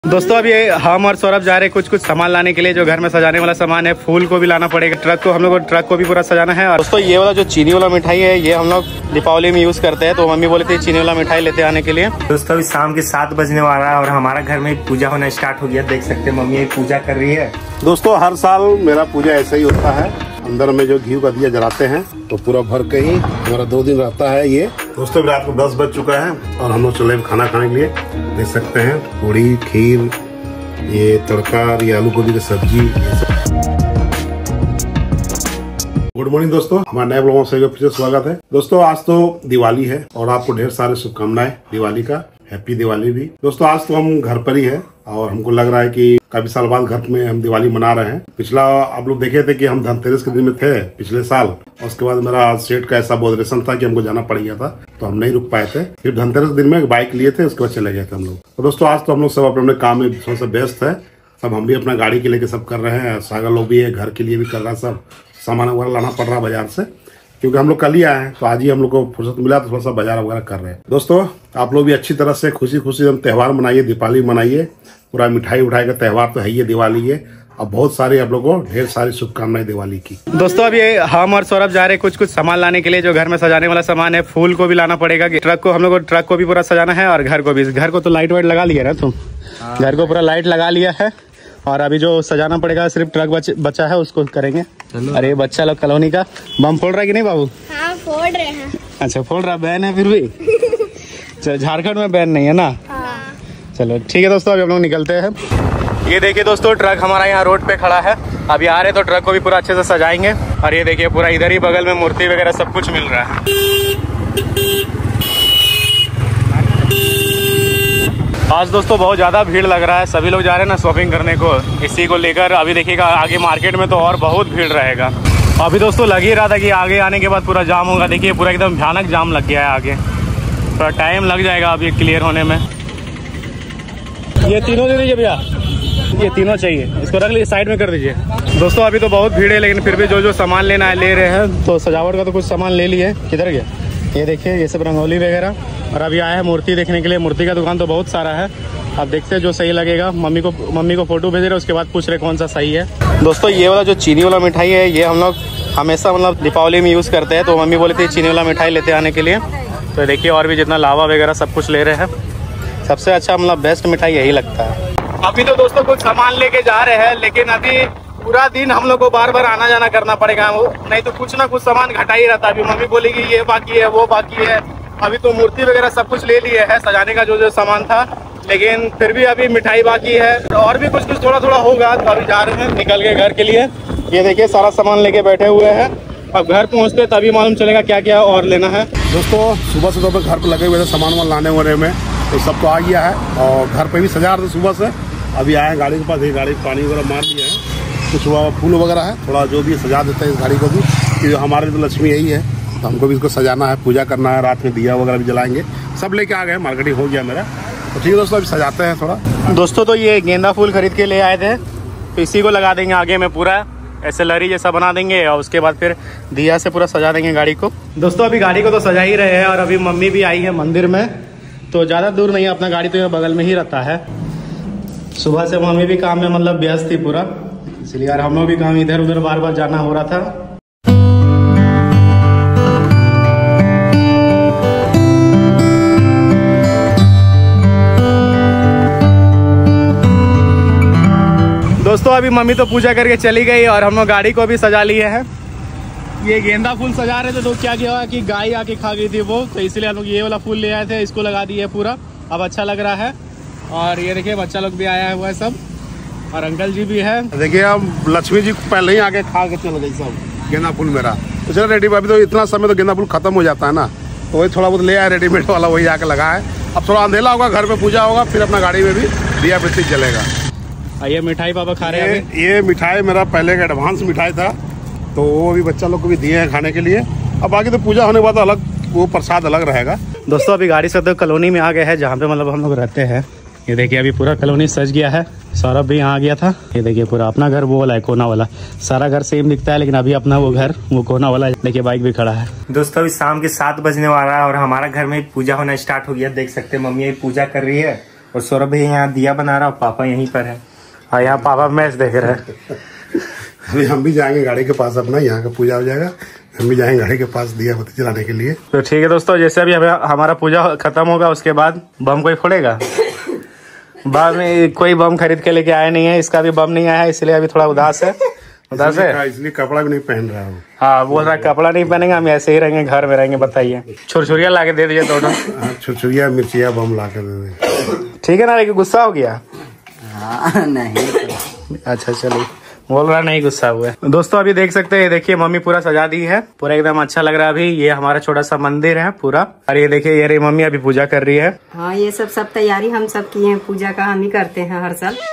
दोस्तों अभी हम और सौरभ जा रहे हैं कुछ सामान लाने के लिए, जो घर में सजाने वाला सामान है। फूल को भी लाना पड़ेगा, ट्रक को हम लोग ट्रक को भी पूरा सजाना है। और दोस्तों ये वाला जो चीनी वाला मिठाई है ये हम लोग दीपावली में यूज करते हैं, तो मम्मी बोली थी चीनी वाला मिठाई लेते आने के लिए। दोस्तों अभी शाम के 7 बजने वाला है और हमारा घर में पूजा होना स्टार्ट हो गया। देख सकते हैं मम्मी पूजा कर रही है। दोस्तों हर साल मेरा पूजा ऐसा ही होता है। अंदर में जो घी का दिया जलाते हैं तो पूरा भर के ही हमारा 2 दिन रहता है ये। दोस्तों रात को 10 बज चुका है और हम लोग चले खाना खाने के लिए। देख सकते हैं पूरी, खीर, ये तड़का, ये आलू गोभी की सब्जी। गुड मॉर्निंग दोस्तों, हमारे नए ब्लॉग से फिर से स्वागत है। दोस्तों आज तो दिवाली है और आपको ढेर सारे शुभकामनाएं दिवाली का। हैप्पी दिवाली भी। दोस्तों आज तो हम घर पर ही है और हमको लग रहा है कि काफी साल बाद घर में हम दिवाली मना रहे हैं। पिछला आप लोग देखे थे कि हम धनतेरस के दिन में थे पिछले साल, और उसके बाद मेरा सेठ का ऐसा बोधरेशन था कि हमको जाना पड़ गया था, तो हम नहीं रुक पाए थे। फिर धनतेरस दिन में बाइक लिए थे, उसके बाद चले गए थे हम लोग। तो दोस्तों आज तो हम लोग सब अपने काम में सबसे व्यस्त है। सब हम भी अपना गाड़ी के लेके सब कर रहे हैं, सागर लोग भी है, घर के लिए भी कर रहा है। सब सामान वगैरह लाना पड़ रहा है बाजार से, क्योंकि हम लोग कल ही आए हैं, तो आज ही हम लोग को फुर्सत मिला तो थोड़ा सा बाजार वगैरह कर रहे हैं। दोस्तों आप लोग भी अच्छी तरह से खुशी खुशी हम त्यौहार मनाइए, दीपावली मनाइए। पूरा मिठाई उठाई का त्यौहार तो है ही, दिवाली है। अब बहुत सारे आप लोगों को ढेर सारी शुभकामनाएं दिवाली की। दोस्तों अभी हम और सौरभ जा रहे हैं कुछ सामान लाने के लिए, जो घर में सजाने वाला सामान है। फूल को भी लाना पड़ेगा, ट्रक को हम लोग को ट्रक को भी पूरा सजाना है, और घर को भी। घर को तो लाइट वाइट लगा लिया ना तुम? घर को पूरा लाइट लगा लिया है, और अभी जो सजाना पड़ेगा सिर्फ ट्रक बचा है, उसको करेंगे। अरे बच्चा लोग कॉलोनी का बम फोड़ रहा है कि नहीं बाबू? हाँ फोड़ रहे हैं। अच्छा फोड़ रहा, बैन है फिर भी? झारखंड में बैन नहीं है ना? चलो ठीक है दोस्तों, अभी हम लोग निकलते हैं। ये देखिए दोस्तों ट्रक हमारा यहाँ रोड पे खड़ा है। अभी आ रहे तो ट्रक को भी पूरा अच्छे से सजाएंगे। और ये देखिए पूरा इधर ही बगल में मूर्ति वगैरह सब कुछ मिल रहा है। आज दोस्तों बहुत ज़्यादा भीड़ लग रहा है, सभी लोग जा रहे हैं ना शॉपिंग करने को, इसी को लेकर। अभी देखिएगा आगे मार्केट में तो और बहुत भीड़ रहेगा। अभी दोस्तों लग ही रहा था कि आगे आने के बाद पूरा जाम होगा। देखिए पूरा एकदम भयानक जाम लग गया है आगे, थोड़ा टाइम लग जाएगा अभी क्लियर होने में। ये तीनों दे दीजिए भैया, ये तीनों चाहिए, इसको रख लीजिए, साइड में कर दीजिए। दोस्तों अभी तो बहुत भीड़ है, लेकिन फिर भी जो सामान लेना है ले रहे हैं। तो सजावट का तो कुछ सामान ले लिए। किधर गया? ये देखिए ये सब रंगोली वगैरह। और अभी आया है मूर्ति देखने के लिए। मूर्ति का दुकान तो बहुत सारा है, आप देखते हैं जो सही लगेगा। मम्मी को फोटो भेज रहे, उसके बाद पूछ रहे कौन सा सही है। दोस्तों ये वाला जो चीनी वाला मिठाई है ये हम लोग हमेशा मतलब दीपावली में यूज़ करते हैं, तो मम्मी बोली थी चीनी वाला मिठाई लेते आने के लिए। तो देखिए और भी जितना लावा वगैरह सब कुछ ले रहे हैं। सबसे अच्छा मतलब बेस्ट मिठाई यही लगता है। अभी तो दोस्तों कुछ सामान लेके जा रहे हैं, लेकिन अभी पूरा दिन हम लोग को बार बार आना जाना करना पड़ेगा, नहीं तो कुछ ना कुछ सामान घटा ही रहता है। अभी मम्मी बोलेगी ये बाकी है वो बाकी है। अभी तो मूर्ति वगैरह सब कुछ ले लिए है, सजाने का जो सामान था, लेकिन फिर भी अभी मिठाई बाकी है और भी कुछ थोड़ा थोड़ा होगा। तो अभी जा रहे हैं निकल के घर के लिए। ये देखिए सारा सामान लेके बैठे हुए हैं। अब घर पहुंचते तभी मालूम चलेगा क्या क्या और लेना है। दोस्तों सुबह से घर पर लगे हुए थे सामान वामान लाने वाने में, तो सब तो आ गया है और घर पे भी सजा रहे थे सुबह से। अभी आए गाड़ी के पास, ये गाड़ी पानी वगैरह मार दिया है, कुछ फूल वगैरह है, थोड़ा जो भी सजा देते हैं इस गाड़ी को भी, क्योंकि हमारे तो लक्ष्मी यही है, तो हमको भी इसको सजाना है, पूजा करना है। रात में दिया वगैरह भी जलाएंगे। सब लेके आ गए, मार्केटिंग हो गया मेरा। तो ठीक है दोस्तों अभी सजाते हैं थोड़ा। दोस्तों तो ये गेंदा फूल खरीद के ले आए थे, तो इसी को लगा देंगे आगे में, पूरा ऐसे लरी जैसा बना देंगे, और उसके बाद फिर दिया से पूरा सजा देंगे गाड़ी को। दोस्तों अभी गाड़ी को तो सजा ही रहे हैं, और अभी मम्मी भी आई है मंदिर में, तो ज़्यादा दूर नहीं है, अपना गाड़ी तो यहाँ बगल में ही रहता है। सुबह से मम्मी भी काम में मतलब व्यस्त थी पूरा, इसलिए यार हम लोग भी काम इधर उधर बार बार जाना हो रहा था। दोस्तों अभी मम्मी तो पूजा करके चली गई और हम लोग गाड़ी को भी सजा लिए हैं। ये गेंदा फूल सजा रहे थे तो क्या किया कि गाय आके खा गई थी वो, तो इसलिए हम लोग ये वाला फूल ले आए थे, इसको लगा दिए पूरा। अब अच्छा लग रहा है। और ये देखिए बच्चा लोग भी आया हुआ है सब, और अंकल जी भी है। देखिए अब लक्ष्मी जी पहले ही आके खा के चल गई सब गेंदा फूल मेरा। तो चलो रेडी, अभी तो इतना समय तो गेंदा फूल खत्म हो जाता है ना, तो वही थोड़ा बहुत ले आए रेडीमेड वाला, वही आके लगा है। अब थोड़ा अंधेला होगा, घर में पूजा होगा, फिर अपना गाड़ी में भी दिया बत्ती जलेगा। ये मिठाई पापा खा रहे हैं। ये मिठाई मेरा पहले का एडवांस मिठाई था, तो वो भी बच्चा लोग को भी दिए हैं खाने के लिए। अब बाकी तो पूजा होने के बाद अलग वो प्रसाद अलग रहेगा। दोस्तों अभी गाड़ी से तो कॉलोनी में आ गए हैं, जहाँ पे मतलब हम लोग रहते हैं। ये देखिए अभी पूरा कॉलोनी सज गया है। सौरभ भी यहाँ आ गया था। ये देखिए पूरा अपना घर वो वाला है, कोना वाला। सारा घर सेम दिखता है, लेकिन अभी अपना वो घर वो कोना वाला है। देखिए बाइक भी खड़ा है। दोस्तों अभी शाम के 7 बजने वाला है और हमारा घर में पूजा होना स्टार्ट हो गया। देख सकते हैं मम्मी पूजा कर रही है और सौरभ भी यहाँ दिया बना रहा और पापा यहीं पर है। हाँ, यहाँ पापा मैच देख रहे हैं। अभी हम भी जाएंगे गाड़ी के पास, अपना यहाँ का पूजा हो जाएगा, हम भी जाएंगे गाड़ी के पास दिया बत्ती जलाने के लिए। तो ठीक है दोस्तों, जैसे अभी हमारा पूजा खत्म होगा उसके बाद बम कोई फोड़ेगा। बम कोई बम खरीद के लेके आया नहीं है, इसका भी बम नहीं आया है, इसलिए अभी थोड़ा उदास है। उदास है इसलिए कपड़ा भी नहीं पहन रहा हूँ। हाँ, वो कपड़ा नहीं पहनेंगे, हम ऐसे ही रहेंगे, घर में रहेंगे। बताइए, छुरछुरिया ला के दे दीजिए दोनों। छुरछुरिया मिर्चिया बम ला के दे दे। ठीक है ना, लेकिन गुस्सा हो गया? हाँ, नहीं। अच्छा चलिए, बोल रहा नहीं गुस्सा हुआ है। दोस्तों अभी देख सकते हैं, देखिए मम्मी पूरा सजा दी है, पूरा एकदम अच्छा लग रहा है। अभी ये हमारा छोटा सा मंदिर है पूरा, और ये देखिए ये रही मम्मी अभी पूजा कर रही है। हाँ, ये सब तैयारी हम सब किए हैं, पूजा का हम ही करते हैं हर साल।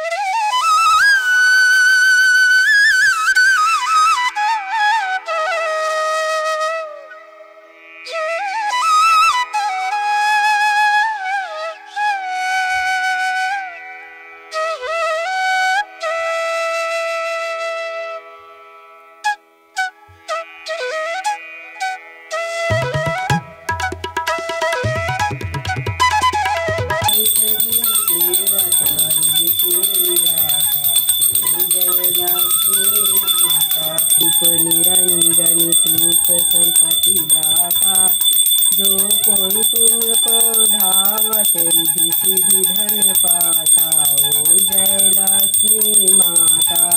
निरंजन सुख संपत्ति दाता, जो कोई तुमको धावत रिधि सिद्धि धन पाता। ओम जय लक्ष्मी माता।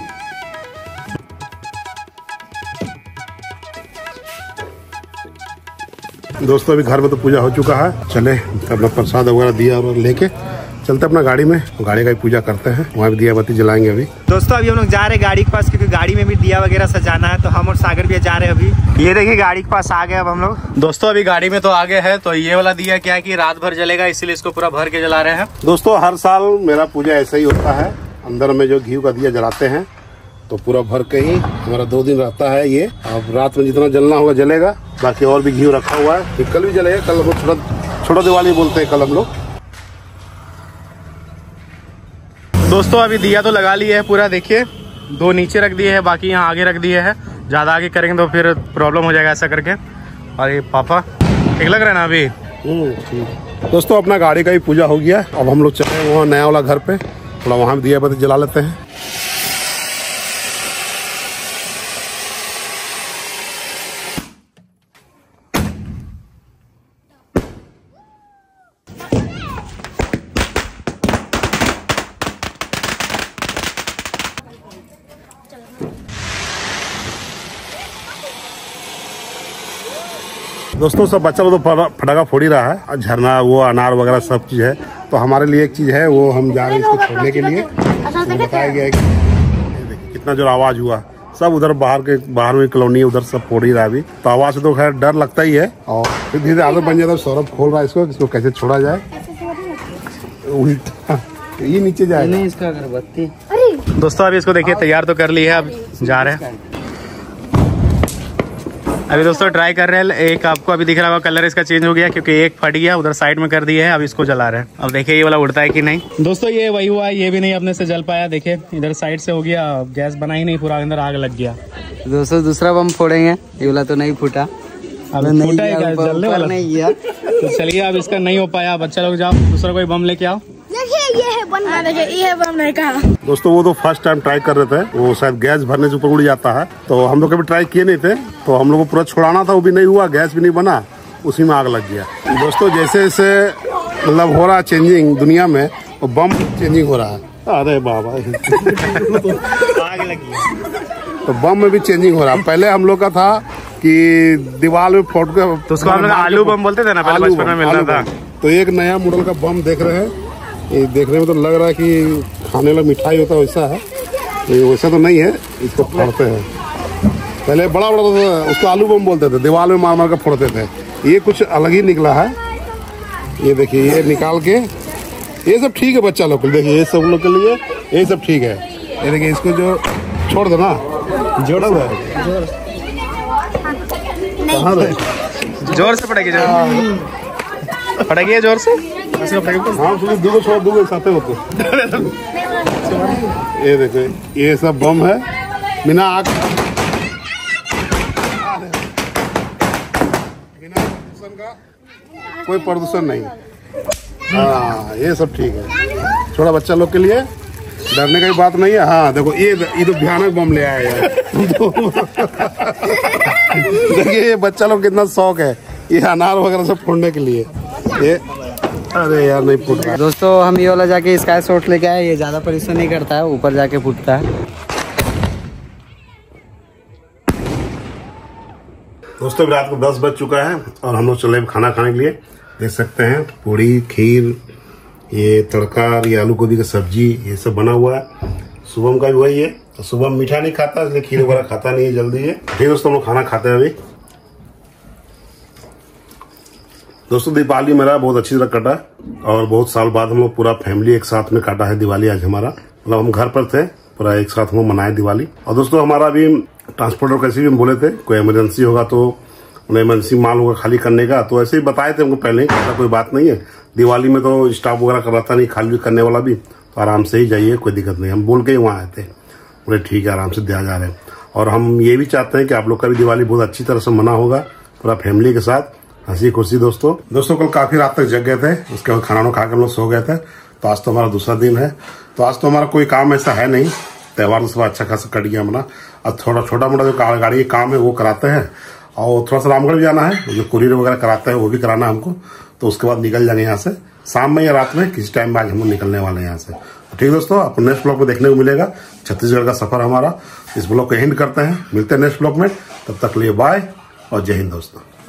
दोस्तों अभी घर में तो पूजा हो चुका है, चले अपना प्रसाद वगैरह दिया और लेके चलते अपना गाड़ी में, गाड़ी का ही पूजा करते हैं, वहाँ भी दिया बत्ती जलाएंगे। अभी दोस्तों अभी हम लोग जा रहे हैं गाड़ी के पास, क्योंकि गाड़ी में भी दिया वगैरह सजाना है, तो हम और सागर भी जा रहे हैं अभी। ये देखिए गाड़ी के पास आ गए अब हम लोग। दोस्तों अभी गाड़ी में तो आ गए हैं, तो ये वाला दिया क्या है कि रात भर जलेगा, इसीलिए इसको पूरा भर के जला रहे हैं। दोस्तों हर साल मेरा पूजा ऐसा ही होता है, अंदर में जो घी का दिया जलाते हैं तो पूरा भर के ही हमारा 2 दिन रहता है ये। अब रात में जितना जलना होगा जलेगा, बाकी और भी घी रखा हुआ है, कल भी जलेगा। कल हम लोग छोटा दिवाली बोलते हैं कल हम लोग। दोस्तों अभी दिया तो लगा लिए है पूरा, देखिए 2 नीचे रख दिए है, बाकी यहाँ आगे रख दिए है। ज्यादा आगे करेंगे तो फिर प्रॉब्लम हो जाएगा ऐसा करके। और ये पापा ठीक लग रहा है ना अभी? ठीक। दोस्तों अपना गाड़ी का भी पूजा हो गया, अब हम लोग चले वहाँ नया वाला घर पे, थोड़ा वहाँ भी दिया बत्ती जला लेते हैं। दोस्तों सब बच्चा लोग तो फटाखा फोड़ ही रहा है, और झरना वो अनार वगैरह सब चीज है, तो हमारे लिए एक चीज है, वो हम जा रहे हैं इसको छोड़ने के लिए। तो बताया गया है कि देखिए कितना जो आवाज हुआ, सब उधर बाहर में कॉलोनी उधर सब फोड़ ही रहा है अभी, तो आवाज से तो खैर डर लगता ही है। और फिर धीरे आदत बन जाता है, सौरभ खोल रहा है इसको कैसे छोड़ा जाए। ये नीचे जाएगा नहीं, इसका अगरबत्ती। दोस्तों अभी इसको देखिए तैयार तो कर ली है, अब जा रहे हैं। अभी दोस्तों ट्राई कर रहे हैं, एक आपको अभी दिख रहा होगा कलर इसका चेंज हो गया, क्योंकि एक फट गया उधर साइड में कर दिया है, अब इसको जला रहे हैं। अब देखिए ये वाला उड़ता है कि नहीं। दोस्तों ये वही हुआ है, ये भी नहीं अपने से जल पाया, देखिए इधर साइड से हो गया, गैस बना ही नहीं, पूरा अंदर आग लग गया। दोस्तों दूसरा बम फोड़ेंगे, ये वाला तो नहीं फूटा, अब नहीं फूटा है क्या? जलने वाला नहीं गया। तो चलिए अब इसका नहीं हो पाया, बच्चा लोग जाओ दूसरा कोई बम लेके आओ। देखिए ये है बम, देखिए ये बम नहीं कहा। दोस्तों वो तो फर्स्ट टाइम ट्राई कर रहे थे, वो शायद गैस भरने से ऊपर उड़ जाता है, तो हम लोग कभी ट्राई किए नहीं थे, तो हम लोग को पूरा छुड़ाना था, वो भी नहीं हुआ, गैस भी नहीं बना, उसी में आग लग गया। दोस्तों जैसे जैसे मतलब हो रहा है चेंजिंग दुनिया में, वो बम चेंजिंग हो रहा है। अरे बाबा आग लगी, तो बम में भी चेंजिंग हो रहा है। पहले हम लोग का था कि दीवार में फोड़ के, तो उसको हम लोग आलू बम बोलते थे ना पहले, बचपन में मिलता था। तो एक नया मॉडल का बम देख रहे हैं, ये देखने में तो लग रहा है कि खाने वाला मिठाई होता है वैसा है, ये वैसा तो नहीं है, इसको फोड़ते हैं। पहले बड़ा बड़ा था, उसको आलू बम बोलते थे, दीवार में मार मार कर फोड़ते थे। ये कुछ अलग ही निकला है, ये देखिए ये निकाल के, ये सब ठीक है बच्चा लोग के, देखिए ये सब लोग के लिए ये सब ठीक है। ये देखिए इसको जो छोड़ दो ना, जोड़ा हुआ है, कहाँ रहे? जोर से पड़ेगी, पड़ेगी जोर से। हाँ दूगो छोड़ दूगो साथ होते। ये देखो ये सब बम है, बिना आग, बिना प्रदूषण का, कोई प्रदूषण नहीं। हाँ ये सब ठीक है, छोटा बच्चा लोग के लिए डरने का भी बात नहीं है। हाँ देखो ये तो भयानक बम ले आया है। देखिए ये बच्चा लोग कितना शौक है ये अनार वगैरह सब फोड़ने के लिए। ये अरे यार नहीं फूट रहा। दोस्तों हम ये वाला जाके स्काई शॉट लेके आए, ये ज्यादा परिश्रम नहीं करता है, ऊपर जाके फूटता है। दोस्तों रात को 10 बज चुका है और हम लोग चले खाना खाने के लिए। देख सकते हैं पूड़ी, खीर, ये तड़का, ये आलू गोभी की सब्जी, ये सब बना हुआ है। शुभम का भी वही है, तो शुभम मीठा नहीं खाता इसलिए खीर वगैरह खाता नहीं है जल्दी है। ठीक दोस्तों हम लोग खाना खाते हैं अभी। दोस्तों दीपावली मेरा बहुत अच्छी तरह कटा और बहुत साल बाद हम लोग पूरा फैमिली एक साथ में काटा है दिवाली आज हमारा। मतलब हम घर पर थे, पूरा एक साथ हम लोग मनाए दिवाली। और दोस्तों हमारा भी ट्रांसपोर्टर कैसे भी हम बोले थे कोई इमरजेंसी होगा तो उन्हें इमरजेंसी माल होगा खाली करने का, तो ऐसे ही बताए थे हमको पहले, ऐसा कोई बात नहीं है। दिवाली में तो स्टाफ वगैरह कराता नहीं, खाली करने वाला भी, तो आराम से ही जाइए, कोई दिक्कत नहीं। हम बोल के ही वहाँ आए थे, बोले ठीक है आराम से दिया जा रहे हैं। और हम ये भी चाहते हैं कि आप लोग का भी दिवाली बहुत अच्छी तरह से मना होगा पूरा फैमिली के साथ, हंसी खुशी। दोस्तों कल काफी रात तक जग गए थे, उसके बाद खाना खा कर लोग सो गए थे। तो आज तो हमारा दूसरा दिन है, तो आज तो हमारा कोई काम ऐसा है नहीं, त्योहार तो सब अच्छा खासा कट गया हमारा। अब थोड़ा छोटा मोटा जो गाड़ी का काम है वो कराते हैं, और थोड़ा सा रामगढ़ भी जाना है, जो कुरियर वगैरह कराते हैं वो भी कराना है हमको। तो उसके बाद निकल जाएंगे यहाँ से शाम में या रात में, किसी टाइम में आज हम लोग निकलने वाले हैं यहाँ से। तो ठीक दोस्तों आपको नेक्स्ट ब्लॉग में देखने को मिलेगा छत्तीसगढ़ का सफर हमारा। इस ब्लॉग को एंड करते हैं, मिलते हैं नेक्स्ट ब्लॉग में, तब तक लिए बाय और जय हिंद दोस्तों।